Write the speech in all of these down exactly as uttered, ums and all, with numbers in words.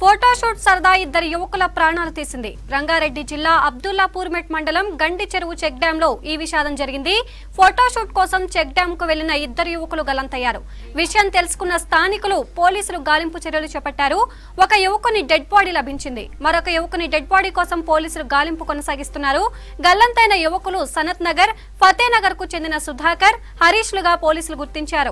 Photoshoot సరదా ఇద్దరు యువకుల ప్రాణాలు తీసింది. రంగారెడ్డి జిల్లా అబ్దుల్లాపూర్మెట్ మండలం గండి చెరువు చెక్ డ్యాం లో ఈ విషాదం జరిగింది. ఫోటోషూట్ కోసం చెక్ డ్యాం కు వెళ్లిన ఇద్దరు యువకులు గల్లంతయ్యారు. విషయం తెలుసుకున్న స్థానికులు పోలీసులు గాలింపు చర్యలు చేపట్టారు. ఒక యువకుని డెడ్ బాడీ లభించింది. మరొక యువకుని డెడ్ బాడీ కోసం పోలీసులు గాలింపు కొనసాగిస్తున్నారు. గల్లంతైన యువకులు సనత్ నగర్, ఫతేనగర్ కు చెందిన సుధాకర్, హరీష్ లుగా పోలీసులు గుర్తించారు.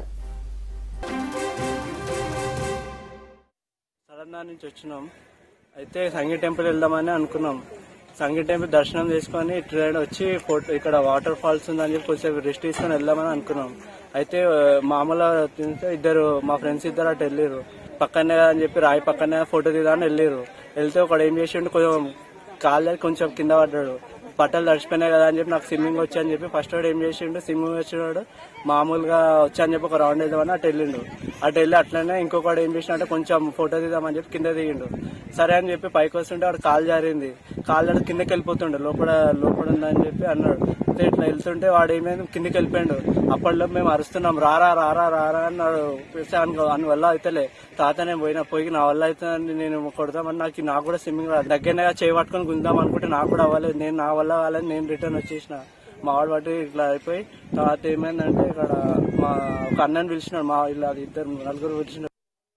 నుంచి వచ్చినాం అయితే సంగీ టెంపుల్ వెళ్దామని అనుకున్నాం. సంగీ టెంపుల్ దర్శనం చేసుకుని ట్రైన్ వచ్చి ఫోటో ఇక్కడ వాటర్ ఫాల్స్ ఉందని చెప్పి కొంచెం రెస్ట్ తీసుకొని వెళ్దామని అనుకున్నాం. అయితే మామూలుగా తింటే ఇద్దరు మా ఫ్రెండ్స్ ఇద్దరు అటు వెళ్ళారు. పక్కనే అని చెప్పి రాయి పక్కనే ఫోటో తీద్దామని వెళ్ళారు. వెళ్తే ఒకడు ఏం చేసిండు, కొంచెం కాళ్ళు కొంచెం కింద పడ్డాడు. బట్టలు తడిచిపోయినాయి కదా అని చెప్పి నాకు స్విమ్మింగ్ వచ్చి అని చెప్పి ఫస్ట్ వాడు ఏం చేసిండు, స్విమ్మింగ్ వచ్చినాడు మామూలుగా వచ్చి అని చెప్పి ఒక రౌండ్ వేద్దామని అటు వెళ్ళిండు. అటు వెళ్ళి అట్లనే ఇంకొకటి ఏం చేసినట్టే కొంచెం ఫోటో తీద్దామని చెప్పి కింద దిగిండు. సరే అని చెప్పి పైకి వస్తుంటే వాడు కాలు జారింది. కాలు కిందకి వెళ్ళిపోతుండే, లోపల లోపల ఉందని చెప్పి అన్నాడు. అయితే ఇట్లా వెళ్తుంటే వాడు ఏమైంది కిందకి వెళ్ళిపోయాడు. అప్పట్లో మేము అరుస్తున్నాం, రారా రారా రారా అన్నాడు. అని వల్ల అయితేలే తాత నేను పోయినా పోయి నా వల్ల అయితే నేను కొడదామని నాకు నాకు కూడా స్విమ్మింగ్ దగ్గరనే చేయి పట్టుకొని గుందాం అనుకుంటే నాకు కూడా అవ్వలేదు. నేను నా వల్ల కాలేదు, నేను రిటర్న్ వచ్చేసిన. మా వాడు బట్టి ఇట్లా అయిపోయి తర్వాత ఏమైందంటే ఇక్కడ మా ఒక అన్నని పిలిచినాడు. మా ఇలా ఇద్దరు నలుగురు పిలిచినాడు.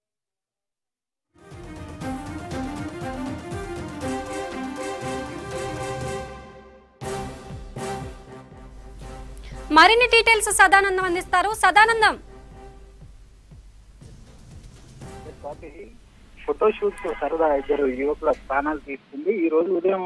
మరిన్ని డీటెయిల్స్ సదానందం అందిస్తారు. సదానందం, ఫోటోషూట్ సరదా ఇద్దరు యువకుల ప్రాణాలు తీసుకుంది. ఈ రోజు ఉదయం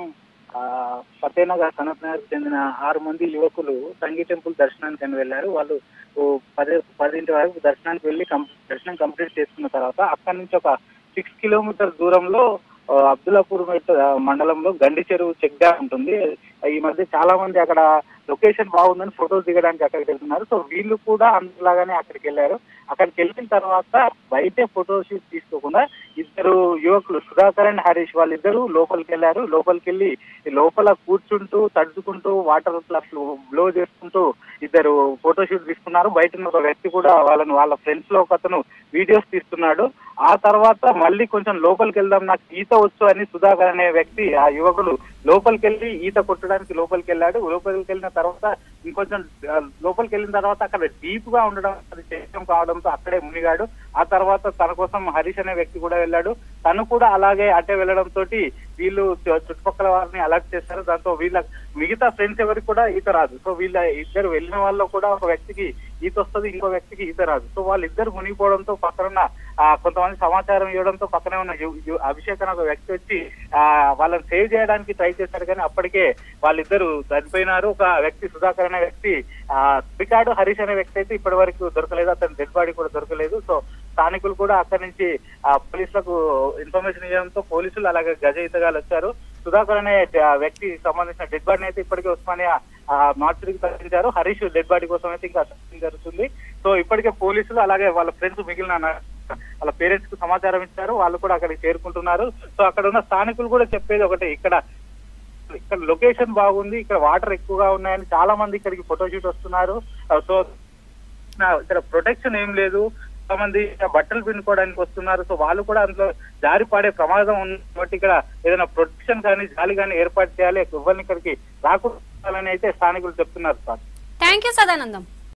ఫతేనగర్, సనత్ నగర్ చెందిన ఆరు మంది యువకులు సంగీ టెంపుల్ దర్శనానికి అని వెళ్లారు. వాళ్ళు పది పదింటి వరకు దర్శనానికి వెళ్లి దర్శనం కంప్లీట్ చేసుకున్న తర్వాత అక్కడి నుంచి ఒక సిక్స్ కిలోమీటర్ దూరంలో అబ్దుల్లాపూర్ మండలంలో గండి చెరువు చెక్ డ్యాం ఉంటుంది. ఈ మధ్య చాలా మంది అక్కడ లొకేషన్ బాగుందని ఫోటోలు దిగడానికి అక్కడికి వెళ్తున్నారు. సో వీళ్ళు కూడా అందులాగానే అక్కడికి వెళ్ళారు. అక్కడికి వెళ్ళిన తర్వాత బయటే ఫోటో షూట్ తీసుకోకుండా ఇద్దరు యువకులు సుధాకర్ అండ్ హరీష్ వాళ్ళిద్దరు లోపలికి వెళ్ళారు. లోపలికి వెళ్ళి లోపల కూర్చుంటూ తడుచుకుంటూ వాటర్ బ్లో చేసుకుంటూ ఇద్దరు ఫోటో షూట్ తీసుకున్నారు. బయట ఒక వ్యక్తి కూడా వాళ్ళని వాళ్ళ ఫ్రెండ్స్ లో ఒక అతను వీడియోస్ తీస్తున్నాడు. ఆ తర్వాత మళ్ళీ కొంచెం లోపలికి వెళ్దాం, నాకు ఈత వచ్చు అని సుధాకర్ అనే వ్యక్తి ఆ యువకులు లోపలికి వెళ్ళి ఈత కొట్టడానికి లోపలికి వెళ్ళాడు. లోపలికి వెళ్ళిన తర్వాత ఇంకొంచెం లోపలికి వెళ్ళిన తర్వాత అక్కడ డీప్ గా ఉండడం అది చేయడం కావడంతో అక్కడే మునిగాడు. ఆ తర్వాత తన కోసం హరీష్ అనే వ్యక్తి కూడా వెళ్ళాడు. తను కూడా అలాగే అటే వెళ్ళడంతో వీళ్ళు చుట్టుపక్కల వారిని అలర్ట్ చేశారు. దాంతో వీళ్ళ మిగతా ఫ్రెండ్స్ ఎవరికి కూడా ఈత రాదు. సో వీళ్ళ ఇద్దరు వెళ్ళిన వాళ్ళు కూడా ఒక వ్యక్తికి ఈత వస్తుంది, ఇంకో వ్యక్తికి ఈత రాదు. సో వాళ్ళిద్దరు మునిగిపోవడంతో పక్కన కొంతమంది సమాచారం ఇవ్వడంతో పక్కనే ఉన్న అభిషేక్ అనే ఒక వ్యక్తి వచ్చి ఆ వాళ్ళని సేవ్ చేయడానికి ట్రై చేశారు. కానీ అప్పటికే వాళ్ళిద్దరు చనిపోయినారు. ఒక వ్యక్తి సుధాకర్ అనే వ్యక్తి ఆ రికార్డు హరీష్ అనే వ్యక్తి అయితే ఇప్పటి వరకు దొరకలేదు. అతని డెడ్ బాడీ కూడా దొరకలేదు. సో స్థానికులు కూడా అక్కడి నుంచి ఆ పోలీసులకు ఇన్ఫర్మేషన్ ఇవ్వడంతో పోలీసులు అలాగే గజ ఈతగాలు వచ్చారు. సుధాకర్ అనే వ్యక్తి సంబంధించిన డెడ్ బాడీని అయితే ఇప్పటికే ఉస్మానియా మార్చురికి తరలించారు. హరీష్ డెడ్ బాడీ కోసం అయితే ఇంకా జరుగుతుంది. సో ఇప్పటికే పోలీసులు అలాగే వాళ్ళ ఫ్రెండ్స్ మిగిలిన వాళ్ళ పేరెంట్స్ కు సమాచారం ఇచ్చారు. వాళ్ళు కూడా అక్కడికి చేరుకుంటున్నారు. సో అక్కడ ఉన్న స్థానికులు కూడా చెప్పేది ఒకటే, ఇక్కడ ఇక్కడ లొకేషన్ బాగుంది, ఇక్కడ వాటర్ ఎక్కువగా ఉన్నాయని చాలా మంది ఇక్కడికి ఫోటోషూట్ వస్తున్నారు. సో ఇక్కడ ప్రొటెక్షన్ ఏం లేదు, చాలా మంది బట్టలు పిండుకోవడానికి వస్తున్నారు. సో వాళ్ళు కూడా అందులో జారి పడే ప్రమాదం ఉంది కాబట్టి ఇక్కడ ఏదైనా ప్రొటెక్షన్ కానీ జాలి కానీ ఏర్పాటు చేయాలి, ఎవరిని ఇక్కడికి రాకూడదని అయితే స్థానికులు చెప్తున్నారు సార్. Thank you Sadanandam.